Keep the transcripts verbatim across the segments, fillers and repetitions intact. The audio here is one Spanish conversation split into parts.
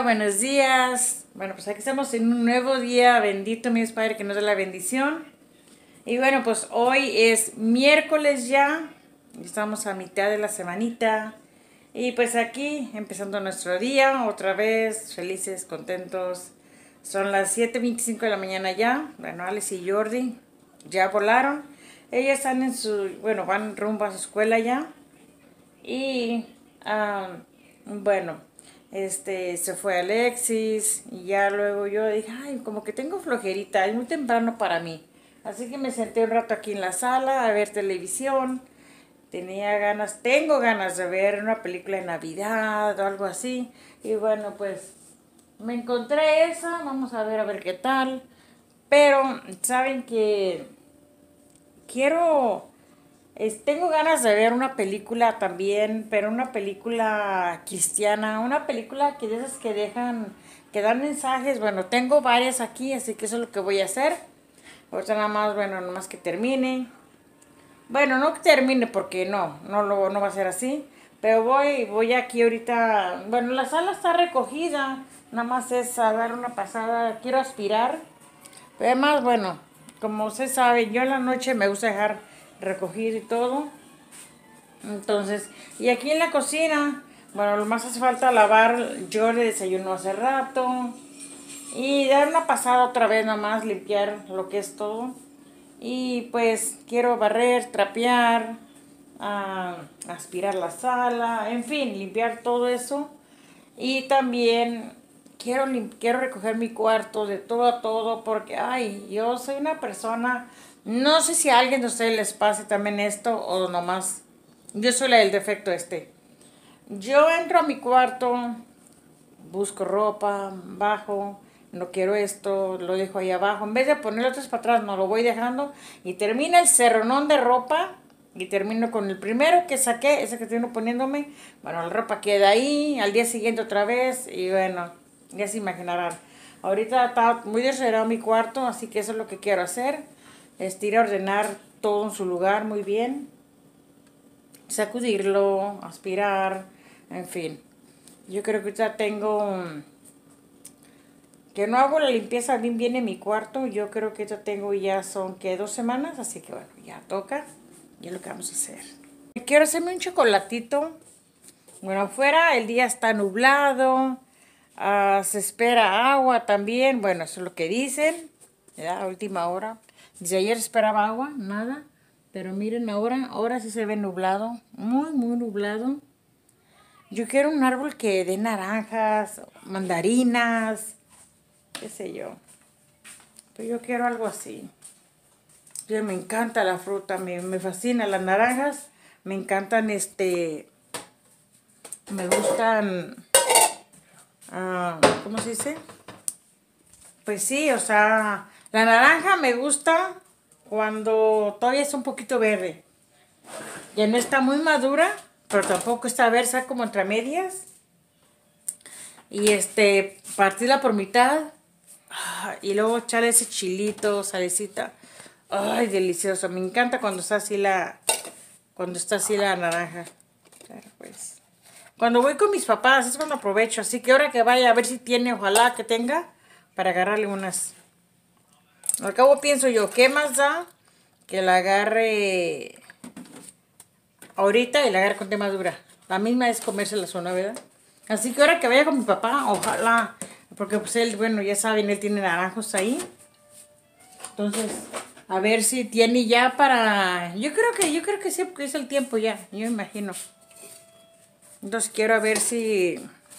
buenos días. Bueno, pues aquí estamos en un nuevo día. Bendito mi Dios Padre que nos da la bendición. Y bueno, pues hoy es miércoles ya. Estamos a mitad de la semanita. Y pues aquí empezando nuestro día. Otra vez felices, contentos. Son las siete veinticinco de la mañana ya. Bueno, Alex y Jordi ya volaron. Ellas están en su... Bueno, van rumbo a su escuela ya. Y... um, bueno... Este, se fue Alexis y ya luego yo dije, ay, como que tengo flojerita, es muy temprano para mí. Así que me senté un rato aquí en la sala a ver televisión. Tenía ganas, tengo ganas de ver una película de Navidad o algo así. Y bueno, pues me encontré esa, vamos a ver a ver qué tal. Pero, ¿saben que quiero... Es- tengo ganas de ver una película también, pero una película cristiana, una película que de esas que dejan, que dan mensajes. Bueno, tengo varias aquí, así que eso es lo que voy a hacer. Ahorita nada más, bueno, nada más que termine. Bueno, no que termine porque no, no lo, no va a ser así. Pero voy, voy aquí ahorita. Bueno, la sala está recogida, nada más es a dar una pasada. Quiero aspirar. Pero además, bueno, como usted sabe, yo en la noche me gusta dejar recogido y todo. Entonces, y aquí en la cocina, bueno, lo más hace falta lavar. Yo le desayuno hace rato. Y dar una pasada otra vez, nada más limpiar lo que es todo. Y pues quiero barrer, trapear, ah, aspirar la sala, en fin, limpiar todo eso. Y también quiero, lim- quiero recoger mi cuarto de todo a todo porque, ay, yo soy una persona, no sé si a alguien de ustedes les pase también esto o nomás, yo soy la del defecto este. Yo entro a mi cuarto, busco ropa, bajo, no quiero esto, lo dejo ahí abajo. En vez de ponerlo atrás para atrás, no lo voy dejando y termina el cerronón de ropa y termino con el primero que saqué, ese que estoy poniéndome. Bueno, la ropa queda ahí, al día siguiente otra vez y bueno, ya se imaginarán. Ahorita está muy desordenado mi cuarto, así que eso es lo que quiero hacer. Es ir a ordenar todo en su lugar muy bien, sacudirlo, aspirar, en fin. Yo creo que ahorita tengo um, que no hago la limpieza bien bien en mi cuarto. Yo creo que ya tengo ya son que dos semanas, así que bueno, ya toca. Y es lo que vamos a hacer. Quiero hacerme un chocolatito. Bueno, afuera el día está nublado. Ah, se espera agua también. Bueno, eso es lo que dicen. Ya, a última hora. Desde ayer esperaba agua, nada. Pero miren ahora, ahora sí se ve nublado. Muy, muy nublado. Yo quiero un árbol que dé naranjas, mandarinas, qué sé yo. Pero yo quiero algo así. Yo, me encanta la fruta, me, me fascina las naranjas. Me encantan, este, me gustan, ah, ¿cómo se dice? Pues sí, o sea, la naranja me gusta cuando todavía es un poquito verde. Ya no está muy madura, pero tampoco está verde, está como entre medias. Y este, partirla por mitad. Ah, y luego echarle ese chilito, salecita. Ay, delicioso. Me encanta cuando está así la, cuando está así la naranja. Claro, pues. Cuando voy con mis papás es cuando aprovecho. Así que ahora que vaya a ver si tiene, ojalá que tenga, para agarrarle unas. Al cabo pienso yo, ¿qué más da que la agarre ahorita y la agarre con tema dura? La misma es comerse la zona, ¿verdad? Así que ahora que vaya con mi papá, ojalá, porque pues él, bueno, ya saben, él tiene naranjos ahí. Entonces, a ver si tiene ya para... Yo creo que, yo creo que sí, porque es el tiempo ya, yo imagino. Entonces quiero a ver si...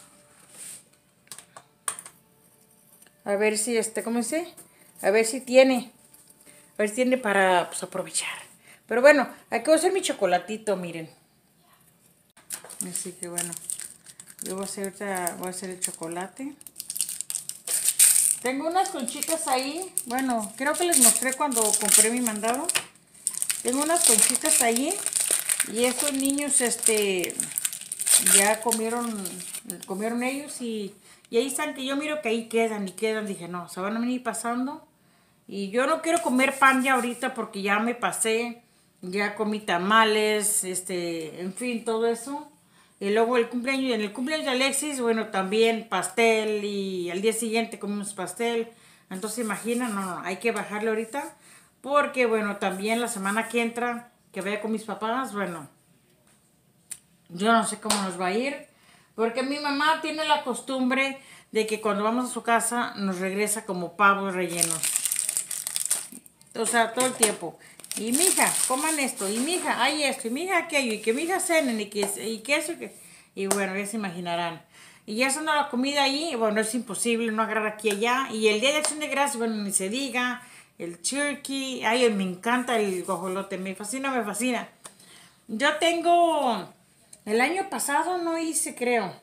A ver si, este, ¿cómo dice? A ver si tiene. A ver si tiene para, pues, aprovechar. Pero bueno, aquí voy a hacer mi chocolatito, miren. Así que bueno, yo voy a hacer, ahorita, voy a hacer el chocolate. Tengo unas conchitas ahí. Bueno, creo que les mostré cuando compré mi mandado. Tengo unas conchitas ahí. Y estos niños, este, ya comieron, comieron ellos y, y ahí están, que yo miro que ahí quedan y quedan. Dije, no, se van a venir pasando. Y yo no quiero comer pan ya ahorita porque ya me pasé. Ya comí tamales, este, en fin, todo eso. Y luego el cumpleaños, en el cumpleaños de Alexis, bueno, también pastel y al día siguiente comimos pastel. Entonces, imagina, no, no, hay que bajarle ahorita. Porque, bueno, también la semana que entra, que vaya con mis papás, bueno, yo no sé cómo nos va a ir. Porque mi mamá tiene la costumbre de que cuando vamos a su casa nos regresa como pavos rellenos. O sea, todo el tiempo. Y mija, coman esto. Y mija, hay esto. Y mija, aquello. Y que mija cenen. Y que, y que eso. Que... Y bueno, ya se imaginarán. Y ya estando la comida ahí, bueno, es imposible no agarrar aquí y allá. Y el día de acción de gracias, bueno, ni se diga. El turkey. Ay, me encanta el guajolote. Me fascina, me fascina. Yo tengo... El año pasado no hice, creo.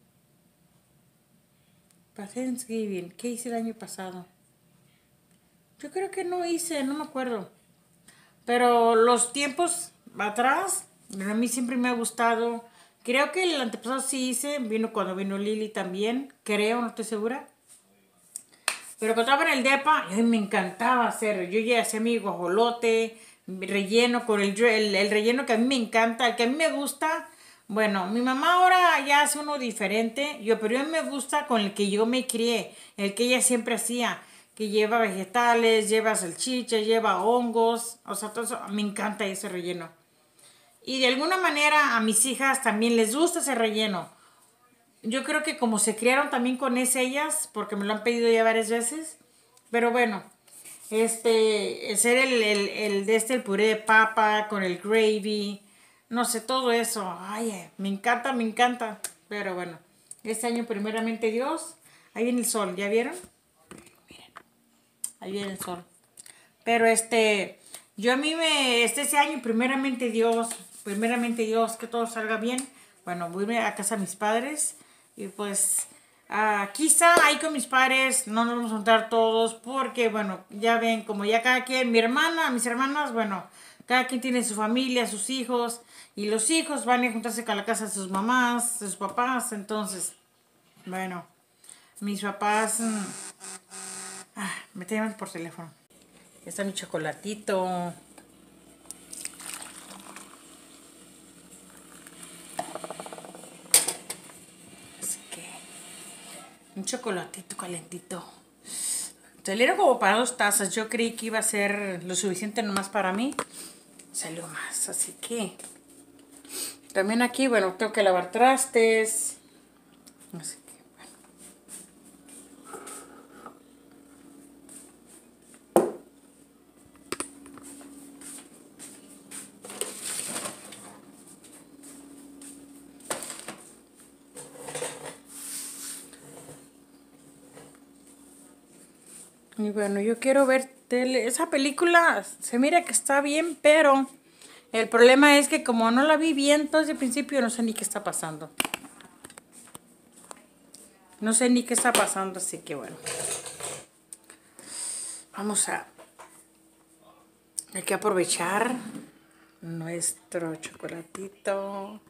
Para Thanksgiving. ¿Qué hice el año pasado? Yo creo que no hice, no me acuerdo. Pero los tiempos atrás, a mí siempre me ha gustado. Creo que el antepasado sí hice, vino cuando vino Lili también, creo, no estoy segura. Pero cuando estaba en el depa, a mí me encantaba hacer. Yo ya hacía mi guajolote, mi relleno con el, el, el relleno que a mí me encanta, el que a mí me gusta. Bueno, mi mamá ahora ya hace uno diferente, yo, pero a mí me gusta con el que yo me crié, el que ella siempre hacía, que lleva vegetales, lleva salchicha, lleva hongos, o sea, todo eso, me encanta ese relleno. Y de alguna manera a mis hijas también les gusta ese relleno. Yo creo que como se criaron también con ese ellas, porque me lo han pedido ya varias veces. Pero bueno, este, hacer el, el, el de este, el puré de papa con el gravy, no sé, todo eso. Ay, eh, me encanta, me encanta. Pero bueno, este año primeramente Dios, ahí viene el sol, ¿ya vieron? Miren, ahí viene el sol. Pero este, yo a mí me, este, ese año primeramente Dios, primeramente Dios, que todo salga bien. Bueno, voy a casa de mis padres y pues ah, quizá ahí con mis padres no nos vamos a juntar todos porque bueno, ya ven, como ya cada quien, mi hermana, mis hermanas, bueno, cada quien tiene su familia, sus hijos y los hijos van a juntarse con la casa de sus mamás, de sus papás, entonces, bueno, mis papás, mm, ah, me llaman por teléfono. Ya está mi chocolatito. Así que, un chocolatito calentito. Salieron como para dos tazas. Yo creí que iba a ser lo suficiente nomás para mí. Salió más, así que... También aquí, bueno, tengo que lavar trastes. Así que, bueno. Y bueno, yo quiero ver tele. Esa película se mira que está bien, pero el problema es que como no la vi bien desde el principio, no sé ni qué está pasando. No sé ni qué está pasando, así que bueno. Vamos a... Hay que aprovechar nuestro chocolatito.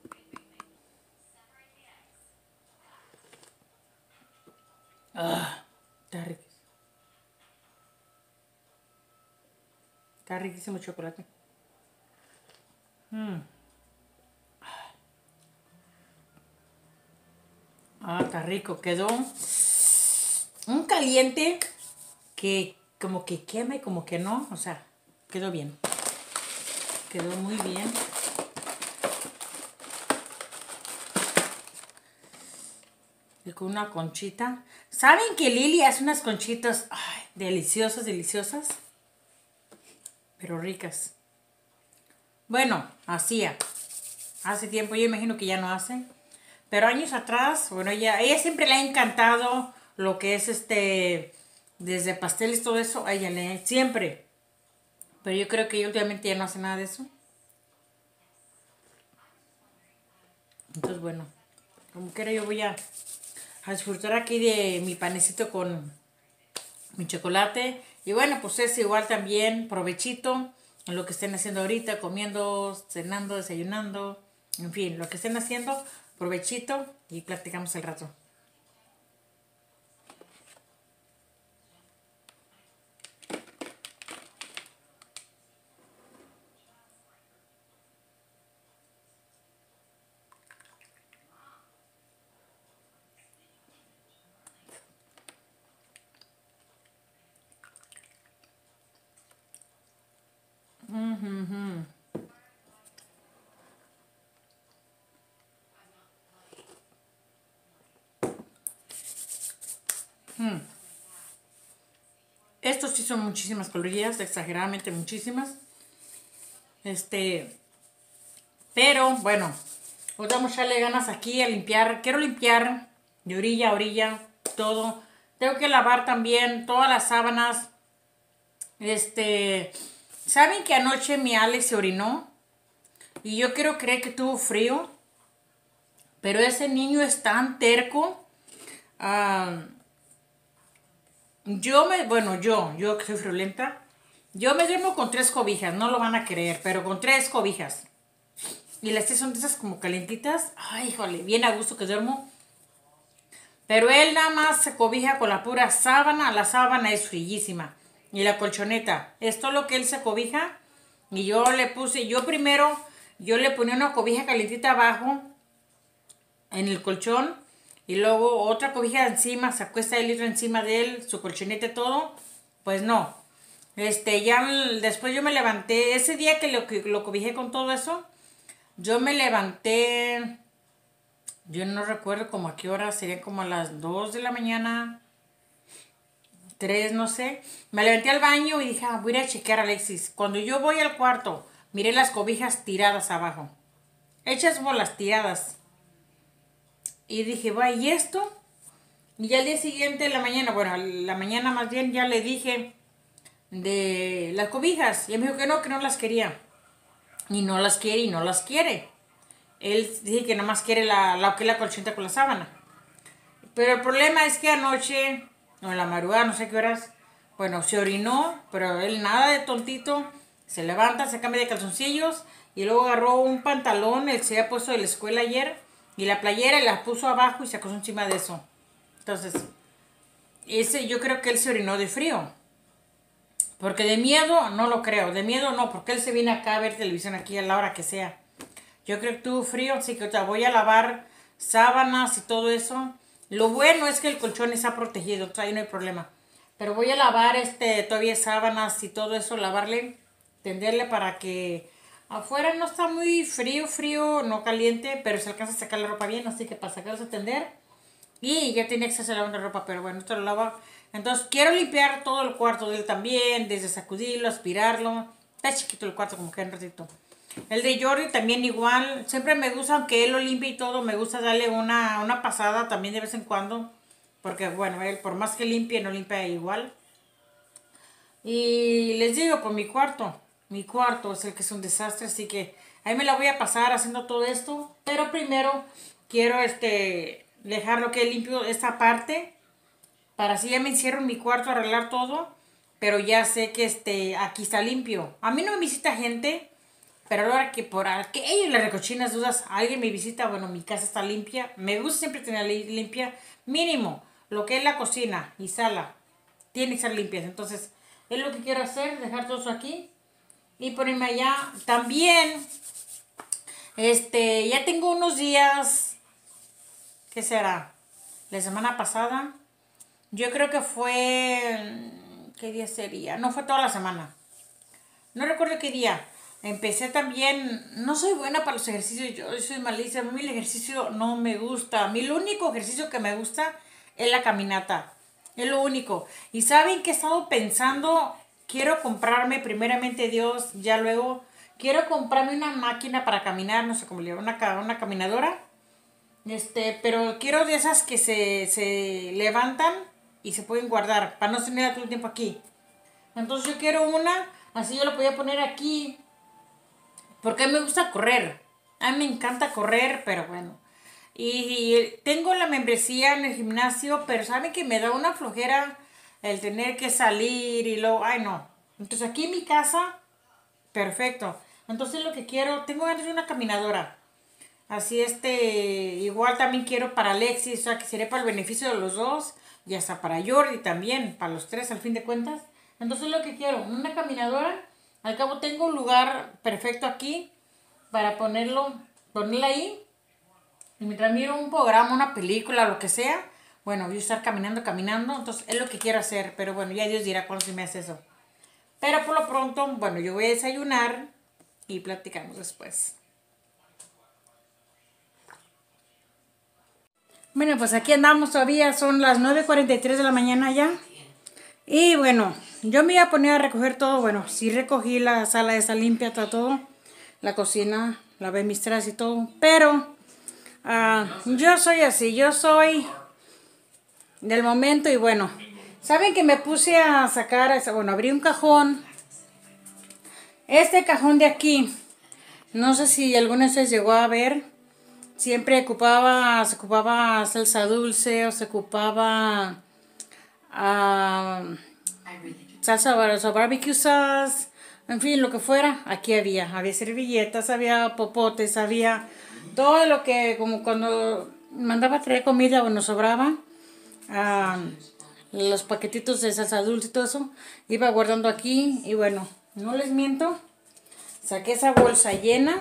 Ah, está riquísimo. Está riquísimo el chocolate. Mm. Ah, está rico. Quedó un caliente que como que quema y como que no. O sea, quedó bien. Quedó muy bien. Y con una conchita. ¿Saben que Lili hace unas conchitas ay, deliciosas, deliciosas? Pero ricas. Bueno, hacía. Hace tiempo, yo imagino que ya no hace. Pero años atrás, bueno, ella, ella siempre le ha encantado lo que es este, desde pasteles, todo eso, a ella le, siempre. Pero yo creo que ella últimamente ya no hace nada de eso. Entonces, bueno, como quiera yo voy a, a disfrutar aquí de mi panecito con mi chocolate. Y bueno, pues es igual también, provechito en lo que estén haciendo ahorita, comiendo, cenando, desayunando. En fin, lo que estén haciendo, provechito y platicamos el rato. Mm. Estos sí son muchísimas calorías, exageradamente muchísimas. Este, pero bueno, pues vamos a echarle ganas aquí a limpiar. Quiero limpiar de orilla a orilla todo. Tengo que lavar también todas las sábanas. Este, ¿saben que anoche mi Alex se orinó? Y yo quiero creer que tuvo frío. Pero ese niño es tan terco. Ah, yo me, bueno, yo, yo que soy friolenta. Yo me duermo con tres cobijas, no lo van a creer, pero con tres cobijas. Y las tres son de esas como calentitas. Ay, híjole, bien a gusto que duermo. Pero él nada más se cobija con la pura sábana. La sábana es frillísima. Y la colchoneta. Esto es lo que él se cobija. Y yo le puse, yo primero, yo le ponía una cobija calentita abajo. En el colchón. Y luego otra cobija encima. Se acuesta el litro encima de él. Su colchoneta y todo. Pues no. Este, ya después yo me levanté. Ese día que lo, que lo cobijé con todo eso. Yo me levanté. Yo no recuerdo como a qué hora. Serían como a las dos de la mañana. tres, no sé. Me levanté al baño y dije, ah, voy a ir a chequear a Alexis. Cuando yo voy al cuarto, miré las cobijas tiradas abajo. Hechas bolas tiradas. Y dije, va, ¿y esto? Y ya al día siguiente, la mañana, bueno, la mañana más bien, ya le dije de las cobijas. Y él me dijo que no, que no las quería. Y no las quiere y no las quiere. Él dice que nomás quiere la, la, la colchoneta con la sábana. Pero el problema es que anoche, o en la madrugada, no sé qué horas, bueno, se orinó, pero él nada de tontito. Se levanta, se cambia de calzoncillos y luego agarró un pantalón, el que se había puesto de la escuela ayer, y la playera y la puso abajo y se acostó encima de eso. Entonces, ese yo creo que él se orinó de frío. Porque de miedo no lo creo, de miedo no, porque él se viene acá a ver televisión aquí a la hora que sea. Yo creo que tuvo frío, así que voy a lavar sábanas y todo eso. Lo bueno es que el colchón está protegido, ahí no hay problema. Pero voy a lavar este todavía sábanas y todo eso, lavarle, tenderle para que afuera no está muy frío, frío, no caliente, pero se alcanza a sacar la ropa bien, así que para sacarlos a tender. Y ya tiene exceso de lavar la ropa, pero bueno, esto lo lava. Entonces quiero limpiar todo el cuarto de él también, desde sacudirlo, aspirarlo. Está chiquito el cuarto, como que un ratito. El de Jordi también igual. Siempre me gusta, aunque él lo limpie y todo, me gusta darle una, una pasada también de vez en cuando. Porque bueno, él por más que limpie, no limpia igual. Y les digo, por mi cuarto. Mi cuarto es el que es un desastre, así que ahí me la voy a pasar haciendo todo esto. Pero primero quiero este dejar lo que limpio esta parte. Para así ya me encierro en mi cuarto a arreglar todo. Pero ya sé que este aquí está limpio. A mí no me visita gente. Pero ahora que por aquellas las recochinas dudas alguien me visita, bueno, mi casa está limpia. Me gusta siempre tenerla limpia. Mínimo, lo que es la cocina y sala, tiene que estar limpias. Entonces, es lo que quiero hacer, dejar todo eso aquí y ponerme allá. También, este, ya tengo unos días, ¿qué será? La semana pasada. Yo creo que fue, ¿qué día sería? No fue toda la semana. No recuerdo qué día. Empecé también, no soy buena para los ejercicios, yo soy malísima, a mí el ejercicio no me gusta. A mí el único ejercicio que me gusta es la caminata, es lo único. Y saben que he estado pensando, quiero comprarme, primeramente Dios, ya luego, quiero comprarme una máquina para caminar, no sé cómo le llaman, una, una caminadora. Este, pero quiero de esas que se, se levantan y se pueden guardar, para no tener todo el tiempo aquí. Entonces yo quiero una, así yo lo podía poner aquí. Porque a mí me gusta correr. A mí me encanta correr, pero bueno. Y, y tengo la membresía en el gimnasio, pero saben que me da una flojera el tener que salir y luego, ay no. Entonces aquí en mi casa, perfecto. Entonces lo que quiero, tengo ganas de una caminadora. Así este, igual también quiero para Alexis, o sea que sería para el beneficio de los dos. Y hasta para Jordi también, para los tres al fin de cuentas. Entonces lo que quiero, una caminadora. Al cabo tengo un lugar perfecto aquí para ponerlo, ponerla ahí. Y mientras miro un programa, una película, lo que sea, bueno, voy a estar caminando, caminando. Entonces es lo que quiero hacer. Pero bueno, ya Dios dirá cuándo se me hace eso. Pero por lo pronto, bueno, yo voy a desayunar y platicamos después. Bueno, pues aquí andamos todavía, son las nueve cuarenta y tres de la mañana ya. Y bueno, yo me iba a poner a recoger todo. Bueno, sí recogí la sala esa limpia, está todo. La cocina, lavé mis trastes y todo. Pero uh, yo soy así, yo soy del momento. Y bueno, saben que me puse a sacar, bueno, abrí un cajón. Este cajón de aquí, no sé si alguno de ustedes llegó a ver. Siempre ocupaba, se ocupaba salsa dulce o se ocupaba uh, salsa barbecue sauce, en fin, lo que fuera. Aquí había, había servilletas, había popotes, había todo lo que, como cuando mandaba a traer comida o nos sobraba, uh, los paquetitos de salsa dulce y todo eso, iba guardando aquí. Y bueno, no les miento, saqué esa bolsa llena.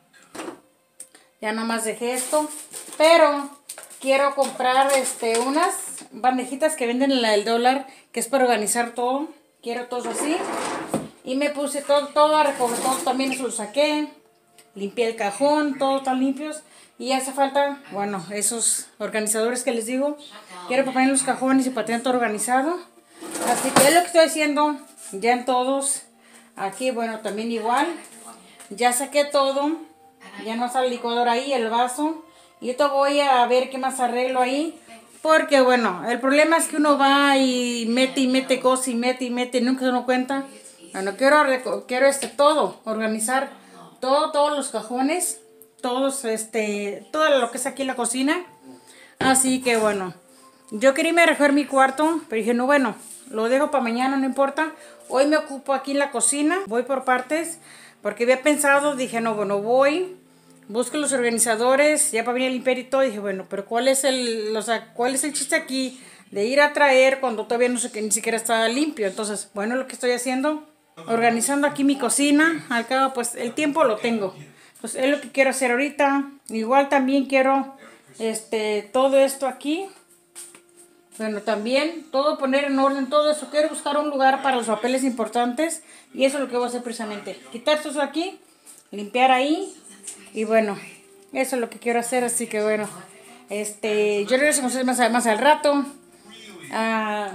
Ya nomás dejé esto, pero quiero comprar este unas bandejitas que venden en la del dólar, que es para organizar todo. Quiero todo así. Y me puse todo, todo a recoger, todo también eso lo saqué. Limpié el cajón, todo tan limpios. Y hace falta, bueno, esos organizadores que les digo. Quiero poner los cajones y para tener todo organizado. Así que es lo que estoy haciendo ya en todos. Aquí, bueno, también igual. Ya saqué todo. Ya no está el licuador ahí, el vaso. Y esto voy a ver qué más arreglo ahí. Porque bueno, el problema es que uno va y mete y mete cosas y mete y mete y nunca se da cuenta. Bueno, quiero, quiero este todo, organizar todo, todos los cajones. Todos, este, todo lo que es aquí en la cocina. Así que bueno, yo quería irme a recoger mi cuarto. Pero dije, no, bueno, lo dejo para mañana, no importa. Hoy me ocupo aquí en la cocina. Voy por partes. Porque había pensado, dije, no, bueno, voy, busco los organizadores, ya para venir a limpiar y todo. Dije, bueno, pero ¿cuál es el, o sea, cuál es el chiste aquí de ir a traer cuando todavía no sé que ni siquiera está limpio? Entonces, bueno, lo que estoy haciendo, organizando aquí mi cocina. Al cabo, pues, el tiempo lo tengo. Pues es lo que quiero hacer ahorita. Igual también quiero, este, todo esto aquí. Bueno, también todo poner en orden, todo eso. Quiero buscar un lugar para los papeles importantes. Y eso es lo que voy a hacer precisamente. Quitar esto aquí, limpiar ahí. Y bueno, eso es lo que quiero hacer. Así que bueno, este, yo regreso con ustedes más, más al rato. Ah,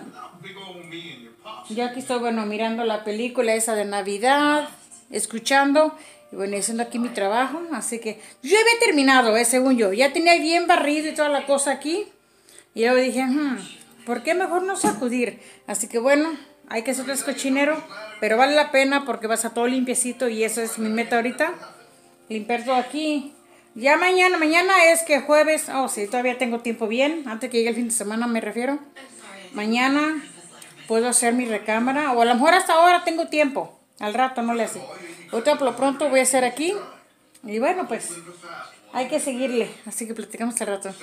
yo aquí estoy, bueno, mirando la película esa de Navidad, escuchando. Y bueno, haciendo aquí mi trabajo. Así que yo había terminado, eh, según yo. Ya tenía bien barrido y toda la cosa aquí. Y luego dije, hmm, ¿por qué mejor no sacudir? Así que bueno, hay que hacer el cochinero, pero vale la pena porque va a estar todo limpiecito y esa es mi meta ahorita. Limpiar todo aquí. Ya mañana, mañana es que jueves, oh sí, todavía tengo tiempo bien, antes que llegue el fin de semana me refiero. Mañana puedo hacer mi recámara, o a lo mejor hasta ahora tengo tiempo, al rato no le hace. Ahorita por lo pronto voy a hacer aquí, y bueno pues, hay que seguirle, así que platicamos al rato.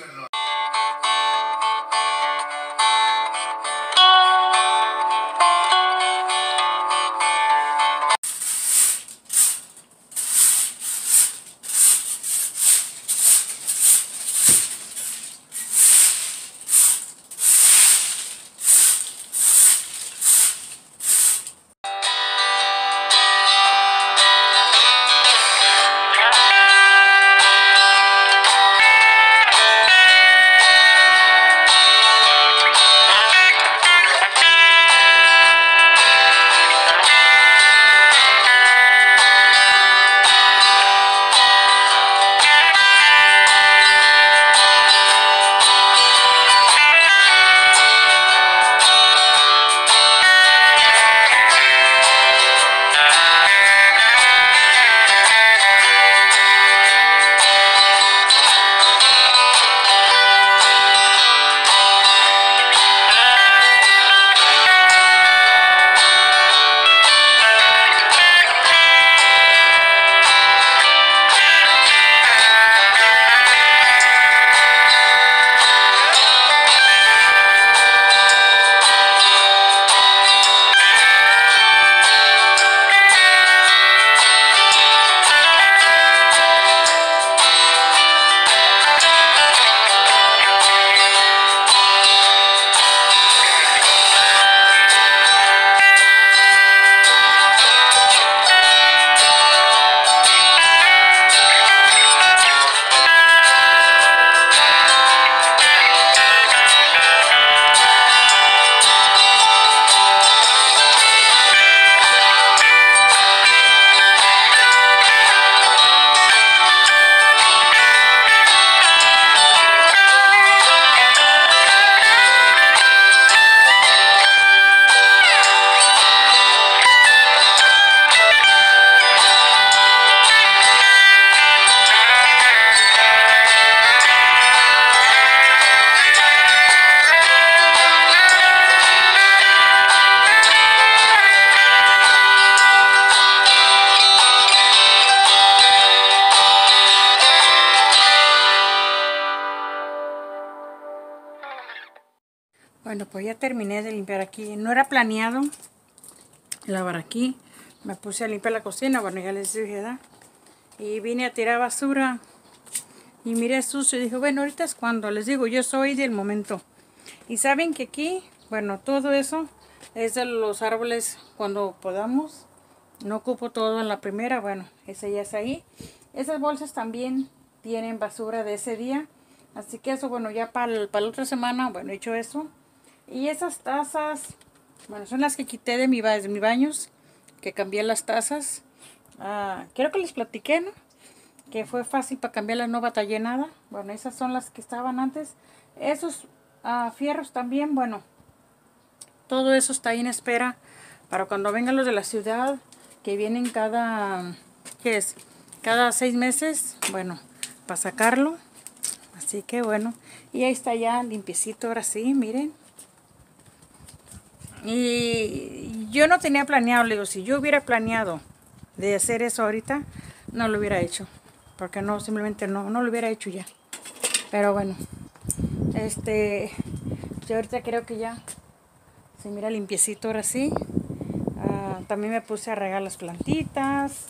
Bueno, pues ya terminé de limpiar aquí. No era planeado lavar aquí. Me puse a limpiar la cocina, bueno, ya les dije, ¿verdad? Y vine a tirar basura. Y miré sucio y dije, bueno, ahorita es cuando. Les digo, yo soy del momento. Y saben que aquí, bueno, todo eso es de los árboles cuando podamos. No ocupo todo en la primera, bueno, ese ya es ahí. Esas bolsas también tienen basura de ese día. Así que eso, bueno, ya para, para la otra semana, bueno, he hecho eso. Y esas tazas, bueno, son las que quité de mi, de mi baños, que cambié las tazas. Ah, creo que les platiqué, ¿no? Que fue fácil para cambiarlas, no batallé nada. Bueno, esas son las que estaban antes. Esos ah, fierros también, bueno, todo eso está ahí en espera para cuando vengan los de la ciudad, que vienen cada, ¿qué es? Cada seis meses, bueno, para sacarlo. Así que bueno, y ahí está ya limpiecito, ahora sí, miren. Y yo no tenía planeado, le digo, si yo hubiera planeado de hacer eso ahorita, no lo hubiera hecho. Porque no, simplemente no, no lo hubiera hecho ya. Pero bueno, este, yo ahorita creo que ya se mira limpiecito ahora sí. Uh, también me puse a regar las plantitas.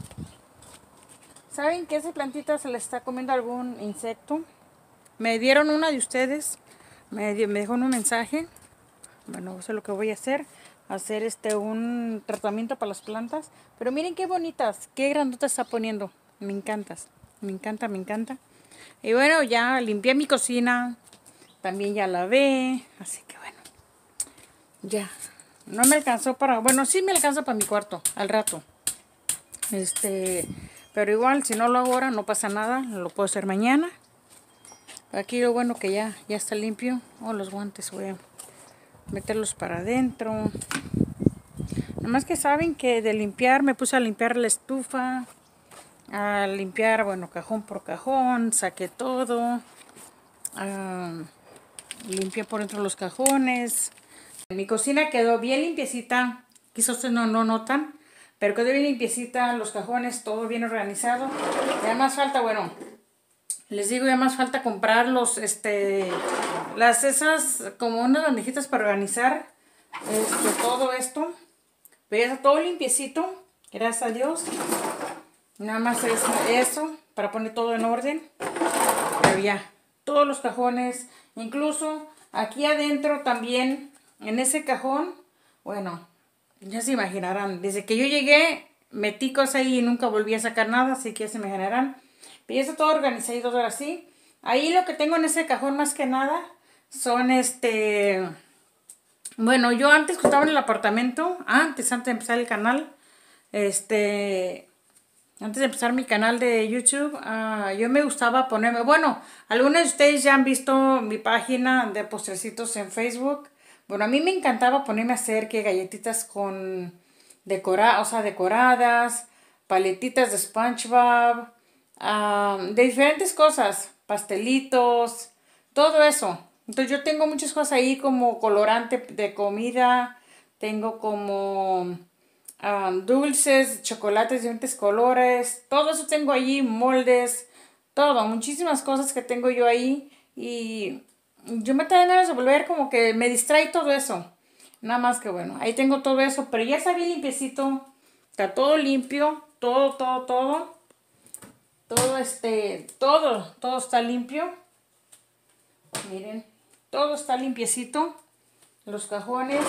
¿Saben que esa plantita se le está comiendo algún insecto? Me dieron una de ustedes, me, dio, me dejó un mensaje. Bueno, eso es lo que voy a hacer. Hacer este un tratamiento para las plantas. Pero miren qué bonitas, qué grandotas está poniendo. Me encantas, me encanta, me encanta. Y bueno, ya limpié mi cocina. También ya lavé. Así que bueno, ya. No me alcanzó para... Bueno, sí me alcanza para mi cuarto, al rato. Este... Pero igual, si no lo hago ahora, no pasa nada. Lo puedo hacer mañana. Aquí lo bueno que ya, ya está limpio. Oh, los guantes voy a meterlos para adentro. Nada más que saben que de limpiar, me puse a limpiar la estufa. A limpiar, bueno, cajón por cajón. Saqué todo. Uh, limpié por dentro los cajones. Mi cocina quedó bien limpiecita. Quizás ustedes no, no notan. Pero quedó bien limpiecita. Los cajones, todo bien organizado. Ya más falta, bueno... Les digo, ya más falta comprar los, este, las esas, como unas bandejitas para organizar, este, todo esto. Pero ya está todo limpiecito, gracias a Dios. Nada más es eso, para poner todo en orden. Pero ya, todos los cajones, incluso aquí adentro también, en ese cajón, bueno, ya se imaginarán. Desde que yo llegué, metí cosas ahí y nunca volví a sacar nada, así que ya se imaginarán. Y está todo organizado ahora sí. Ahí lo que tengo en ese cajón más que nada son este... Bueno, yo antes que estaba en el apartamento, antes, antes de empezar el canal, este... Antes de empezar mi canal de YouTube, uh, yo me gustaba ponerme... Bueno, algunos de ustedes ya han visto mi página de postrecitos en Facebook. Bueno, a mí me encantaba ponerme a hacer que galletitas con... Decora, o sea, decoradas, paletitas de SpongeBob... Um, de diferentes cosas, pastelitos, todo eso. Entonces yo tengo muchas cosas ahí como colorante de comida, tengo como um, dulces, chocolates de diferentes colores, todo eso tengo allí, moldes, todo, muchísimas cosas que tengo yo ahí y yo me tengo ganas de volver como que me distrae todo eso. Nada más que bueno, ahí tengo todo eso, pero ya está bien limpiecito, está todo limpio, todo, todo, todo. Todo este, todo, todo está limpio. Miren, todo está limpiecito. Los cajones,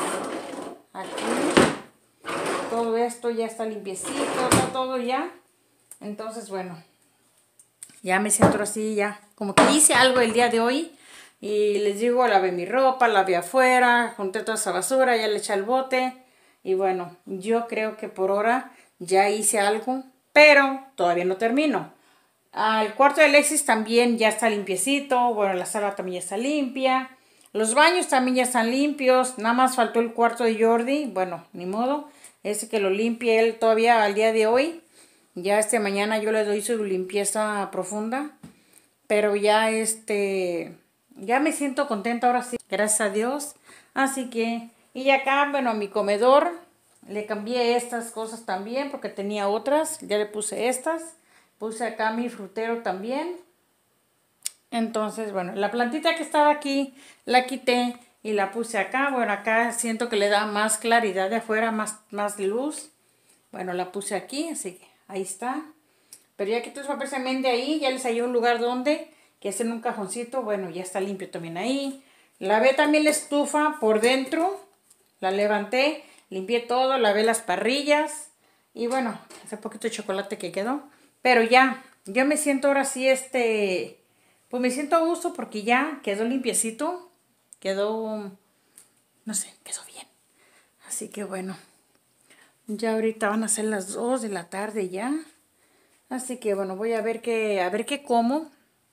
aquí, todo esto ya está limpiecito, está todo ya. Entonces, bueno, ya me siento así, ya, como que hice algo el día de hoy. Y les digo, lavé mi ropa, lavé afuera, junté toda esa basura, ya le eché al bote. Y bueno, yo creo que por ahora ya hice algo, pero todavía no termino. Ah, el cuarto de Alexis también ya está limpiecito. Bueno, la sala también ya está limpia. Los baños también ya están limpios. Nada más faltó el cuarto de Jordi. Bueno, ni modo. Ese que lo limpie él todavía al día de hoy. Ya este mañana yo le doy su limpieza profunda. Pero ya este... Ya me siento contenta ahora sí. Gracias a Dios. Así que... Y acá, bueno, a mi comedor le cambié estas cosas también porque tenía otras. Ya le puse estas. Puse acá mi frutero también. Entonces, bueno, la plantita que estaba aquí la quité y la puse acá. Bueno, acá siento que le da más claridad de afuera, más, más luz. Bueno, la puse aquí, así que ahí está. Pero ya que tú precisamente ahí, ya les hallé un lugar donde, que es en un cajoncito. Bueno, ya está limpio también ahí. Lavé también la estufa por dentro. La levanté, limpié todo, lavé las parrillas. Y bueno, hace poquito de chocolate que quedó. Pero ya, yo me siento ahora sí, este, pues me siento a gusto porque ya quedó limpiecito. Quedó, no sé, quedó bien. Así que bueno, ya ahorita van a ser las dos de la tarde ya. Así que bueno, voy a ver qué, a ver qué como.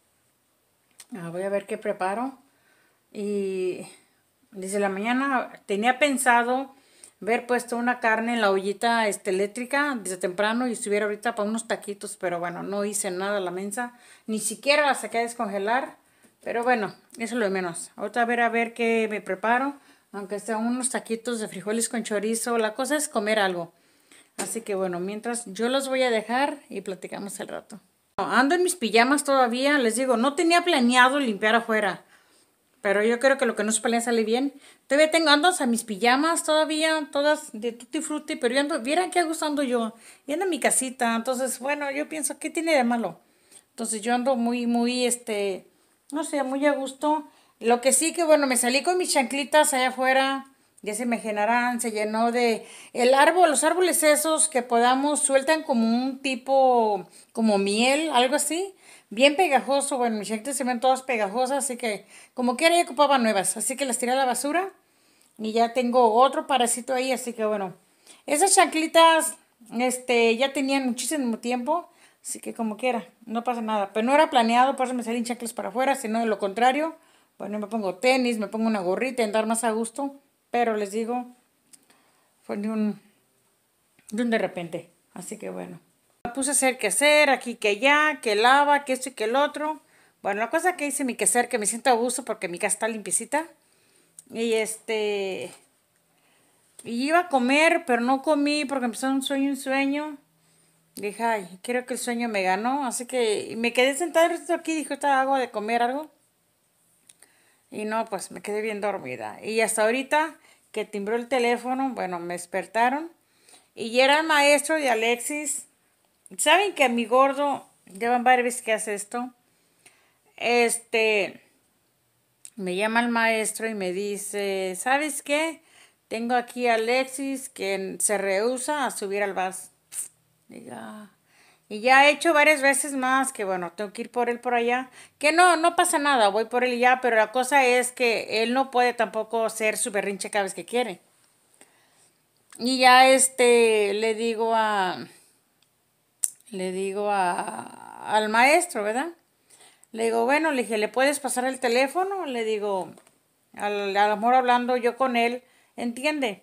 Ah, voy a ver qué preparo. Y desde la mañana tenía pensado ver puesto una carne en la ollita este, eléctrica desde temprano y estuviera ahorita para unos taquitos, pero bueno, no hice nada a la mensa, ni siquiera la saqué a descongelar, pero bueno, eso es lo de menos. Ahorita a ver a ver qué me preparo, aunque sean unos taquitos de frijoles con chorizo, la cosa es comer algo. Así que bueno, mientras yo los voy a dejar y platicamos el rato. Ando en mis pijamas todavía, les digo, no tenía planeado limpiar afuera. Pero yo creo que lo que no se pelea sale bien. Todavía tengo, ando a mis pijamas todavía, todas de tutti frutti, pero yo ando, vieran qué gusto ando yo. Y ando en mi casita, entonces, bueno, yo pienso, ¿qué tiene de malo? Entonces yo ando muy, muy, este, no sé, muy a gusto. Lo que sí que, bueno, me salí con mis chanclitas allá afuera, ya se me generarán, se llenó de, el árbol, los árboles esos que podamos, sueltan como un tipo, como miel, algo así. Bien pegajoso, bueno, mis chanclitas se ven todas pegajosas, así que como quiera ya ocupaba nuevas, así que las tiré a la basura y ya tengo otro parásito ahí, así que bueno, esas chanclitas, este, ya tenían muchísimo tiempo, así que como quiera, no pasa nada, pero no era planeado, por eso me salí en chanclas para afuera, sino de lo contrario, bueno, me pongo tenis, me pongo una gorrita y andar más a gusto, pero les digo, fue de un, de un de repente, así que bueno. Me puse a hacer quehacer, aquí que allá, que lava, que esto y que el otro. Bueno, la cosa que hice mi quehacer, que me siento a gusto porque mi casa está limpiecita. Y este, y iba a comer, pero no comí porque empezó un sueño, un sueño. Dije, ay, creo que el sueño me ganó. Así que me quedé sentada un ratito aquí, dije, ahorita hago de comer algo. Y no, pues me quedé bien dormida. Y hasta ahorita que timbró el teléfono, bueno, me despertaron. Y era el maestro de Alexis. ¿Saben que a mi gordo, llevan varias veces que hace esto? Este, me llama el maestro y me dice, ¿sabes qué? Tengo aquí a Alexis que se rehúsa a subir al bus. Diga, y ya he hecho varias veces más que bueno, tengo que ir por él por allá. Que no, no pasa nada, voy por él y ya, pero la cosa es que él no puede tampoco ser su berrinche cada vez que quiere. Y ya este, le digo a, le digo a, al maestro, ¿verdad? Le digo, bueno, le dije, ¿le puedes pasar el teléfono? Le digo, al, a lo mejor hablando yo con él, ¿entiende?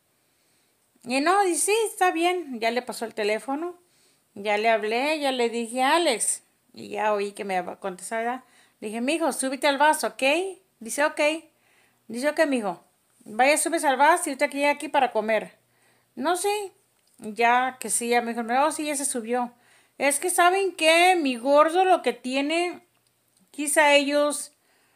Y no, dice, sí, está bien. Ya le pasó el teléfono, ya le hablé, ya le dije, Alex, y ya oí que me contestaba. Le dije, mijo, súbete al vaso, ¿ok? Dice, ok. Dice, ok, mijo, vaya, subes al vaso y usted aquí aquí para comer. No sé, ya que sí, ya me dijo, oh, sí, ya se subió. Es que, ¿saben qué? Mi gordo lo que tiene, quizá ellos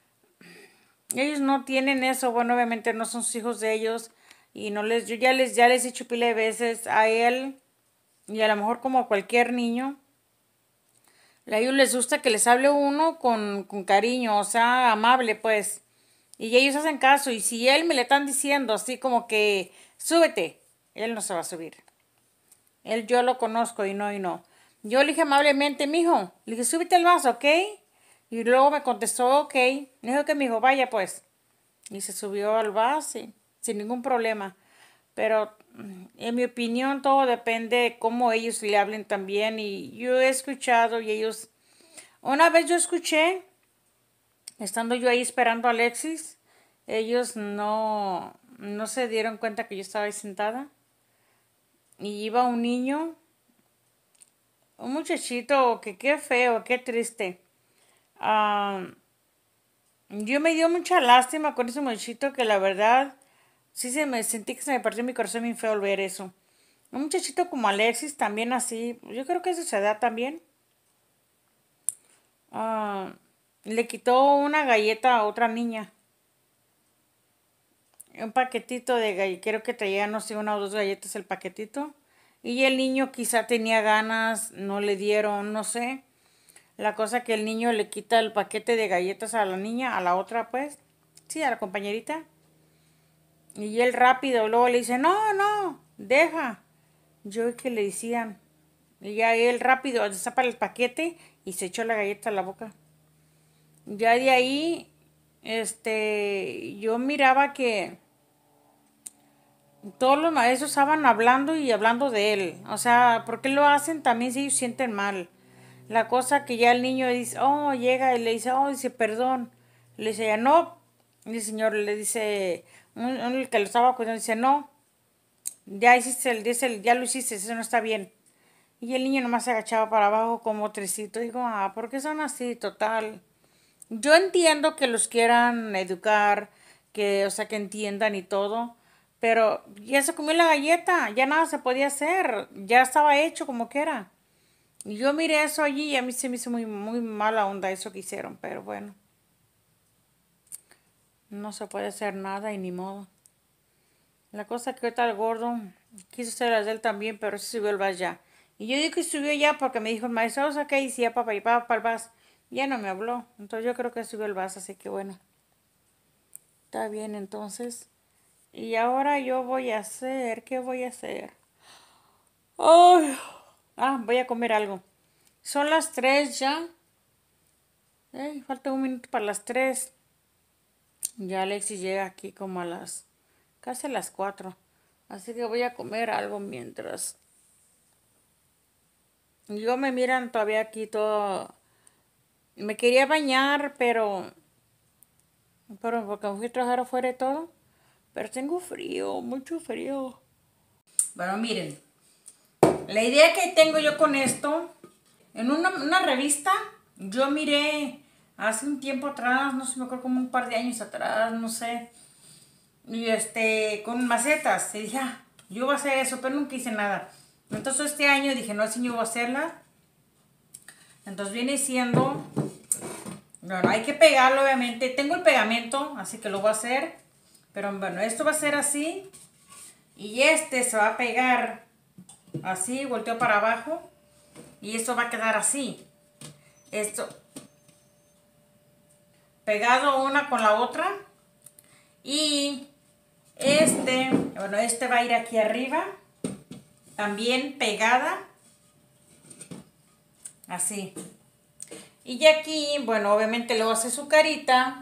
ellos no tienen eso, bueno, obviamente no son sus hijos de ellos y no les, yo ya les, ya les he dicho pila de veces a él y a lo mejor como a cualquier niño, a ellos les gusta que les hable uno con, con cariño, o sea, amable pues, y ellos hacen caso y si él me le están diciendo así como que súbete, él no se va a subir, él yo lo conozco y no y no. Yo le dije amablemente, mijo, le dije súbete al vaso, ¿ok? Y luego me contestó, ok, le dijo que mijo, vaya pues. Y se subió al bus y- sin ningún problema. Pero mm, en mi opinión todo depende de cómo ellos le hablen también. Y yo he escuchado y ellos... Una vez yo escuché, estando yo ahí esperando a Alexis, ellos no, no se dieron cuenta que yo estaba ahí sentada. Y iba un niño, un muchachito, que qué feo, qué triste. Ah, yo me dio mucha lástima con ese muchachito que la verdad... Sí, se me sentí que se me partió mi corazón bien feo al ver eso. Un muchachito como Alexis también así, yo creo que es de esa edad también. ah, Le quitó una galleta a otra niña. un paquetito de galletas, creo que traía, no sé, una o dos galletas el paquetito. Y el niño quizá tenía ganas, no le dieron, no sé. La cosa que el niño le quita el paquete de galletas a la niña, a la otra pues, sí, a la compañerita. Y él rápido, luego le dice, no, no, deja. Yo que le decían. Y ya él rápido destapa el paquete y se echó la galleta a la boca. Ya de ahí, este, yo miraba que todos los maestros estaban hablando y hablando de él. O sea, ¿por qué lo hacen? También si ellos sienten mal. La cosa que ya el niño dice, oh, llega y le dice, oh, dice, perdón. Le dice, ya no. Y el señor le dice, un, un- el que lo estaba cuidando dice, no, ya hiciste el, dice, el- ya lo hiciste, eso no está bien. Y el niño nomás se agachaba para abajo como trecito. Digo, ah, ¿por qué son así? Total. Yo entiendo que los quieran educar, que, o sea, que entiendan y todo, pero ya se comió la galleta, ya nada se podía hacer, ya estaba hecho como que era. Y yo miré eso allí y a mí se me hizo muy, muy mala onda eso que hicieron, pero bueno, no se puede hacer nada y ni modo. La cosa que ahorita el gordo quiso hacer las de él también, pero se subió el bus ya. Y yo digo que subió ya porque me dijo el maestro, o sea, ¿qué decía papá y papá para el bus? Ya no me habló, entonces yo creo que subió el bus, así que bueno, está bien entonces. Y ahora yo voy a hacer, ¿qué voy a hacer? Ay, ah, voy a comer algo. Son las tres ya. Ey, falta un minuto para las tres. Ya Alexis llega aquí como a las, casi a las cuatro. Así que voy a comer algo mientras. Yo me miran todavía aquí todo. Me quería bañar, pero, pero porque me fui a trabajar afuera y todo. Pero tengo frío, mucho frío. Bueno, miren, la idea que tengo yo con esto, en una, una revista, yo miré hace un tiempo atrás, no sé, me acuerdo como un par de años atrás, no sé, y este, con macetas, y dije, ah, yo voy a hacer eso, pero nunca hice nada. Entonces este año dije, no, así yo voy a hacerla. Entonces viene siendo, bueno, hay que pegarlo obviamente, tengo el pegamento, así que lo voy a hacer, pero bueno, esto va a ser así, y este se va a pegar así, volteo para abajo, y esto va a quedar así. Esto pegado una con la otra. Y este, bueno, este va a ir aquí arriba. También pegada. Así. Y ya aquí, bueno, obviamente le voy a hacer su carita.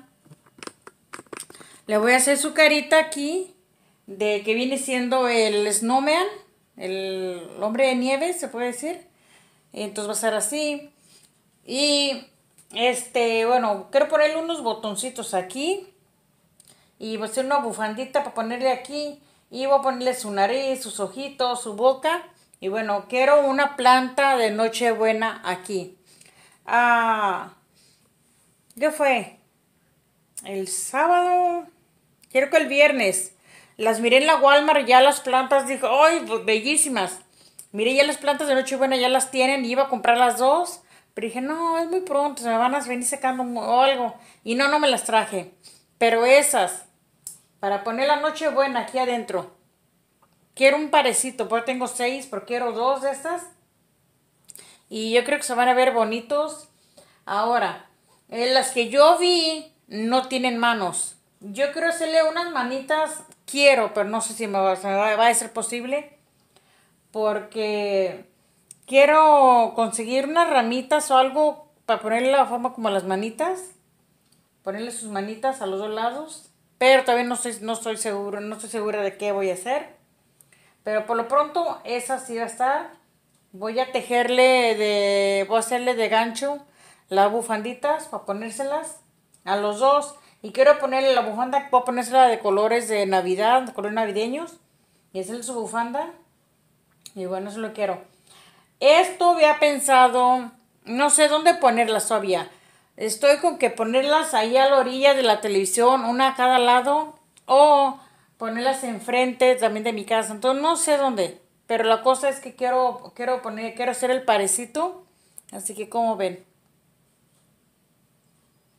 Le voy a hacer su carita aquí. De que viene siendo el snowman. El hombre de nieve, se puede decir. Entonces va a ser así. Y este, bueno, quiero ponerle unos botoncitos aquí. Y voy a hacer una bufandita para ponerle aquí. Y voy a ponerle su nariz, sus ojitos, su boca. Y bueno, quiero una planta de Nochebuena aquí. Ah, ¿qué fue? El sábado. Quiero que el viernes. Las miré en la Walmart, ya las plantas, dije, ¡ay, pues, bellísimas! Miré ya las plantas de Nochebuena, ya las tienen, y iba a comprar las dos. Pero dije, no, es muy pronto, se me van a venir secando o algo. Y no, no me las traje. Pero esas, para poner la Nochebuena aquí adentro. Quiero un parecito, porque tengo seis, pero quiero dos de estas. Y yo creo que se van a ver bonitos. Ahora, eh, las que yo vi no tienen manos. Yo quiero hacerle unas manitas, quiero, pero no sé si me va, se me va, va a ser posible. Porque quiero conseguir unas ramitas o algo para ponerle la forma como las manitas. Ponerle sus manitas a los dos lados. Pero todavía no estoy, no estoy seguro, no estoy segura de qué voy a hacer. Pero por lo pronto, esa sí va a estar. Voy a tejerle de, voy a hacerle de gancho las bufanditas para ponérselas a los dos. Y quiero ponerle la bufanda, puedo ponérsela de colores de Navidad, de colores navideños. Y hacerle su bufanda. Y bueno, eso lo quiero. Esto había pensado, no sé dónde ponerlas todavía. Estoy con que ponerlas ahí a la orilla de la televisión, una a cada lado, o ponerlas enfrente también de mi casa. Entonces no sé dónde, pero la cosa es que quiero, quiero poner, quiero hacer el parecito, así que como ven.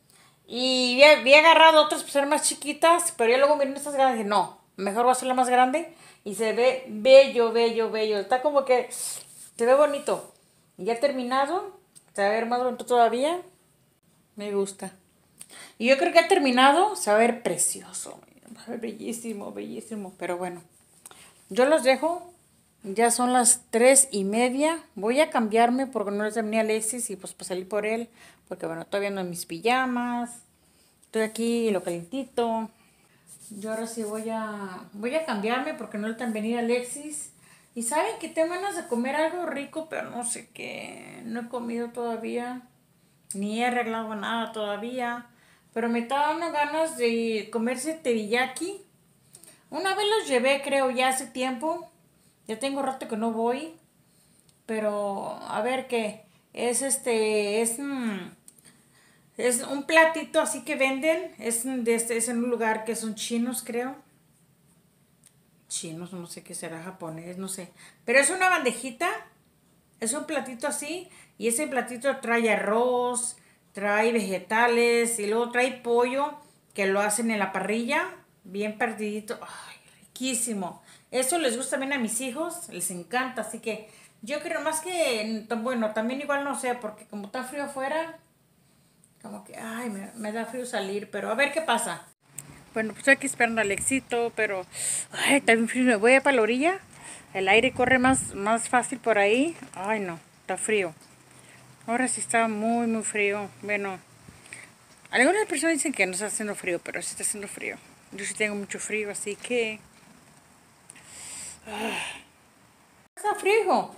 Y había, había agarrado otras pues eran más chiquitas, pero ya luego miren estas grandes y dije, no, mejor va a ser la más grande. Y se ve bello, bello, bello. Está como que se ve bonito. Y ya terminado, se va a ver más bonito todavía. Me gusta. Y yo creo que ha terminado, se va a ver precioso. Va a ver bellísimo, bellísimo. Pero bueno, yo los dejo. Ya son las tres y media. Voy a cambiarme porque no les terminé a Alexis y pues para salir por él. Porque bueno, estoy viendo en mis pijamas. Estoy aquí lo calentito. Yo ahora sí voy a voy a cambiarme porque no le tan venir a Alexis. Y saben que tengo ganas de comer algo rico, pero no sé qué. No he comido todavía. Ni he arreglado nada todavía. Pero me está dando ganas de comerse teriyaki. Una vez los llevé, creo, ya hace tiempo. Ya tengo rato que no voy. Pero, a ver qué. Es este, es, mm, es un platito así que venden. Es, de este, es en un lugar que son chinos, creo. Chinos, no sé qué será, japonés, no sé. Pero es una bandejita. Es un platito así. Y ese platito trae arroz, trae vegetales y luego trae pollo que lo hacen en la parrilla. Bien partidito. Ay, riquísimo. Eso les gusta bien a mis hijos, les encanta, así que yo creo más que, bueno, también igual no sé, porque como está frío afuera, como que, ay, me, me da frío salir, pero a ver qué pasa. Bueno, pues estoy aquí esperando al éxito, pero, ay, está bien frío, me voy a para la orilla, el aire corre más, más fácil por ahí, ay no, está frío. Ahora sí está muy, muy frío, bueno, algunas personas dicen que no está haciendo frío, pero sí está haciendo frío. Yo sí tengo mucho frío, así que... Está frío.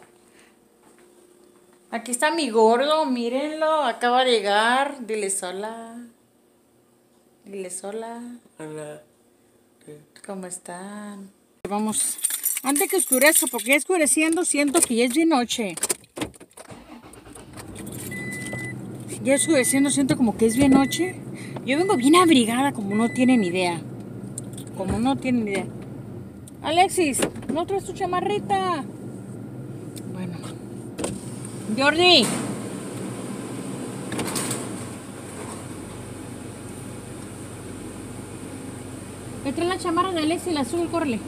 Aquí está mi gordo, mírenlo, acaba de llegar. Dile sola. Dile sola. Hola. ¿Cómo están? Vamos, antes que oscurezca, porque ya oscureciendo siento que ya es de noche. Ya oscureciendo siento como que es bien noche. Yo vengo bien abrigada, como no tienen idea. Como no tienen idea. Alexis, ¿no traes tu chamarrita? Bueno. Jordi. Me trae la chamarra de Alexis, la azul, córrele.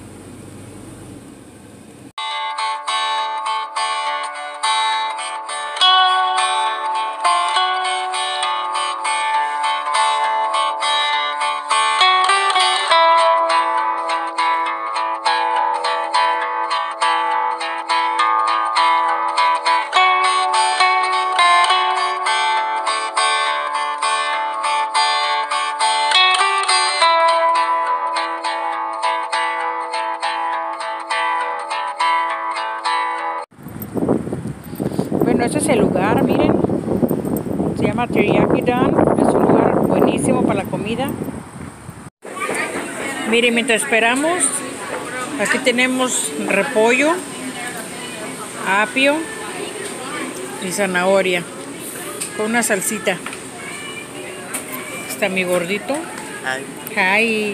Bueno, este es el lugar, miren. Se llama Teriyaki Dan. Es un lugar buenísimo para la comida. Miren, mientras esperamos, aquí tenemos repollo, apio y zanahoria con una salsita. Está mi gordito. Hi. Hi.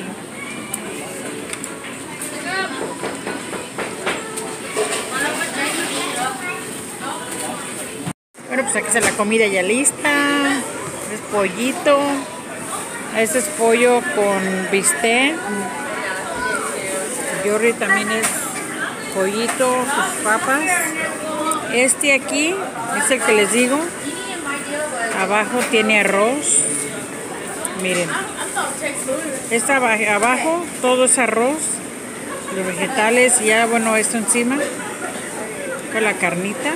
Bueno, pues aquí está la comida ya lista. Es pollito. Este es pollo con bistec. Jordi también es pollito, sus papas. Este aquí es el que les digo. Abajo tiene arroz. Miren. Este abajo todo es arroz. Los vegetales, ya bueno, esto encima. Con la carnita.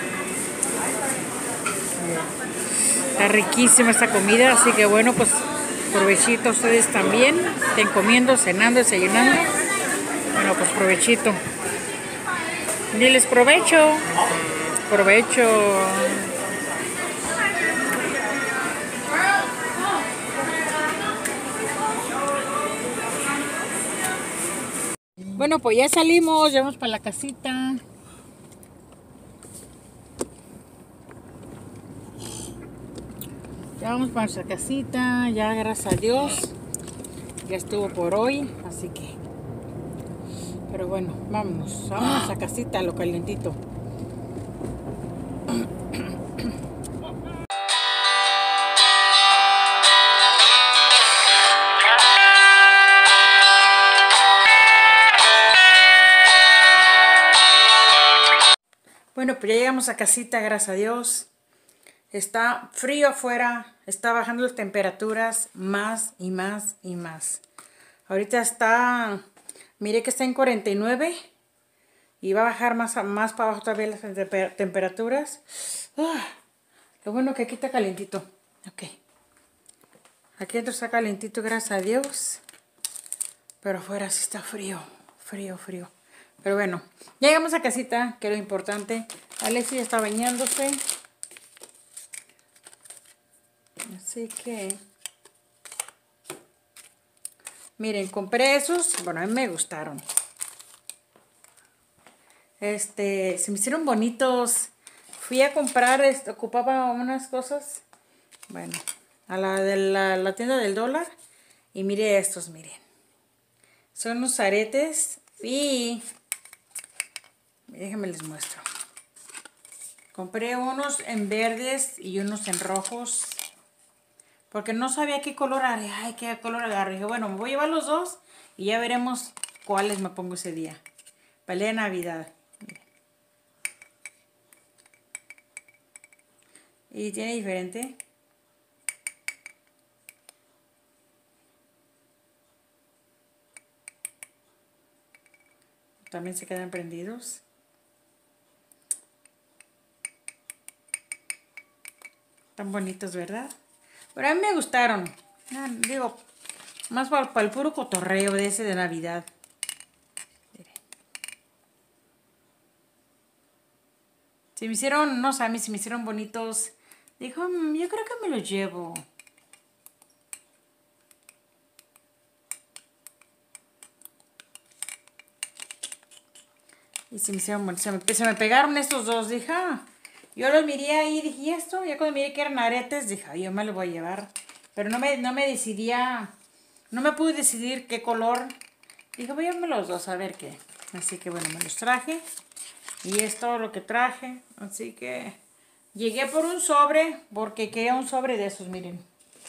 Está riquísima esta comida, así que bueno, pues provechito ustedes también. Estén comiendo, cenando, desayunando. Bueno, pues provechito. Diles provecho. Provecho. Bueno, pues ya salimos, ya vamos para la casita. Ya vamos para nuestra casita, ya gracias a Dios. Ya estuvo por hoy, así que... Pero bueno, vámonos, vámonos a casita, lo calientito. Bueno, pues ya llegamos a casita, gracias a Dios. Está frío afuera, está bajando las temperaturas más y más y más. Ahorita está, mire que está en cuarenta y nueve y va a bajar más, más para abajo todavía las temper temperaturas. Ah, lo bueno que aquí está calentito. Ok. Aquí dentro está calentito, gracias a Dios. Pero afuera sí está frío, frío, frío. Pero bueno, ya llegamos a casita, que es lo importante. Alexi ya está bañándose. Así que... miren, compré esos. Bueno, a mí me gustaron. Este, se me hicieron bonitos. Fui a comprar, este, ocupaba unas cosas. Bueno, a la de la, la tienda del dólar. Y mire estos, miren. Son unos aretes. Y... déjenme les muestro. Compré unos en verdes y unos en rojos. Porque no sabía qué color agarré. Ay, qué color agarré. Dije, bueno, me voy a llevar los dos. Y ya veremos cuáles me pongo ese día. Pelea de Navidad. Miren. Y tiene diferente. También se quedan prendidos. Tan bonitos, ¿verdad? Pero a mí me gustaron. Ah, digo, más para, para el puro cotorreo de ese de Navidad. Miren. Se me hicieron, no sé, a mí se me hicieron bonitos. Dijo, mmm, yo creo que me los llevo. Y se me hicieron bonitos. Se me, se me pegaron estos dos. Dije, ah. Yo los miré ahí y dije, ¿y esto? Ya cuando miré que eran aretes, dije, ay, yo me los voy a llevar. Pero no me, no me decidía, no me pude decidir qué color. Dije, voy a llevarme los dos, a ver qué. Así que bueno, me los traje. Y es todo lo que traje. Así que llegué por un sobre, porque quería un sobre de esos, miren.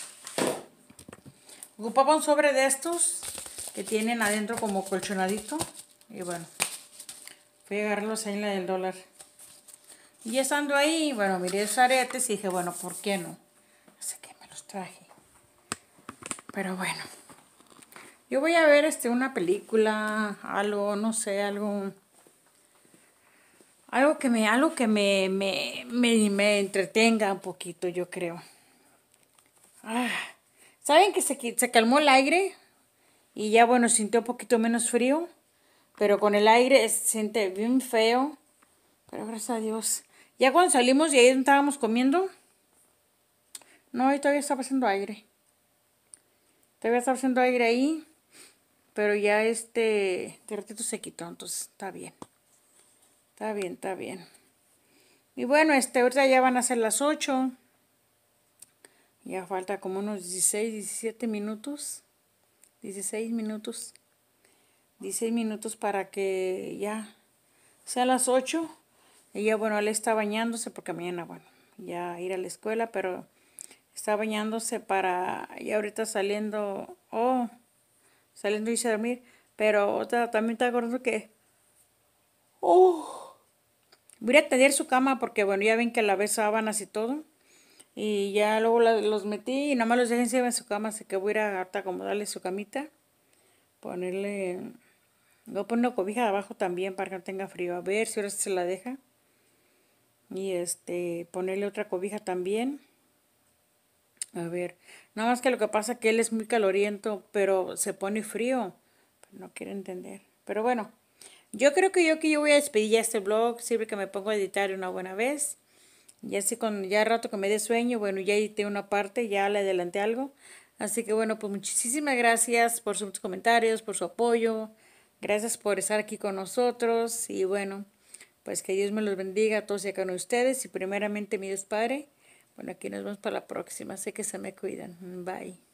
Ocupaba un sobre de estos, que tienen adentro como colchonadito. Y bueno, fui a agarrarlos ahí en la del dólar. Y estando ahí, bueno, miré esos aretes y dije, bueno, ¿por qué no? Así que me los traje. Pero bueno. Yo voy a ver este, una película, algo, no sé, algo... Algo que me, algo que me, me, me, me entretenga un poquito, yo creo. Ah, ¿saben que se, se calmó el aire? Y ya, bueno, sintió un poquito menos frío. Pero con el aire se siente bien feo. Pero gracias a Dios... Ya cuando salimos y ahí donde estábamos comiendo, no, ahí todavía estaba haciendo aire. Todavía estaba haciendo aire ahí, pero ya este, de ratito se quitó, entonces está bien. Está bien, está bien. Y bueno, este, ahorita ya van a ser las ocho. Ya falta como unos dieciséis, diecisiete minutos. dieciséis minutos. dieciséis minutos para que ya sea las ocho. Y ya, bueno, él está bañándose porque mañana, bueno, ya ir a la escuela, pero está bañándose para, ya ahorita saliendo, oh, saliendo y irse a dormir, pero otra, también está acordando que, oh, voy a tener su cama porque, bueno, ya ven que lavé sábanas y todo, y ya luego la, los metí y nada más los dejé encima de su cama, así que voy a ir a acomodarle su camita, ponerle, voy a poner una cobija de abajo también para que no tenga frío, a ver si ahora se la deja. Y este, ponerle otra cobija también. A ver, nada más que lo que pasa es que él es muy caloriento, pero se pone frío. No quiere entender. Pero bueno, yo creo que yo que yo voy a despedir ya este vlog. Sirve que me pongo a editar una buena vez. Y así con ya rato que me dé sueño, bueno, ya edité una parte, ya le adelanté algo. Así que bueno, pues muchísimas gracias por sus comentarios, por su apoyo. Gracias por estar aquí con nosotros. Y bueno, pues que Dios me los bendiga a todos y a cada uno de ustedes. Y primeramente mi Dios Padre. Bueno, aquí nos vemos para la próxima. Sé que se me cuidan. Bye.